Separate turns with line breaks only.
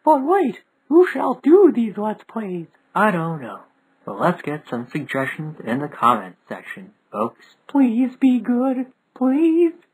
But wait, who shall do these Let's Plays?
I don't know. But let's get some suggestions in the comments section, folks.
Please be good. Please.